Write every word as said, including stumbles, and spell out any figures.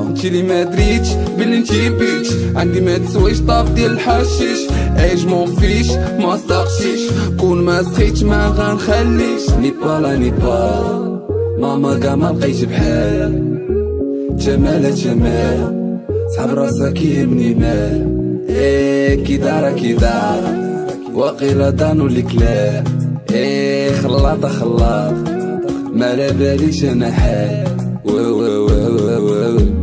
انتي لي ما دريتش بلي انتي بيتش، عندي ما تسويش طاف ديال الحشيش، عيش مون فيش ما استقشيش، كون ما سخيتش ما غنخليش. نيبا لا نيبا ماما كاع ما لقيتش بحال، جمال جمال صحاب راسك يهمني مال. ايه كي دارا كي دارا واقيلا دانو الكلاب، ايه خلاطة خلاط ما على باليش انا حال. و و و و و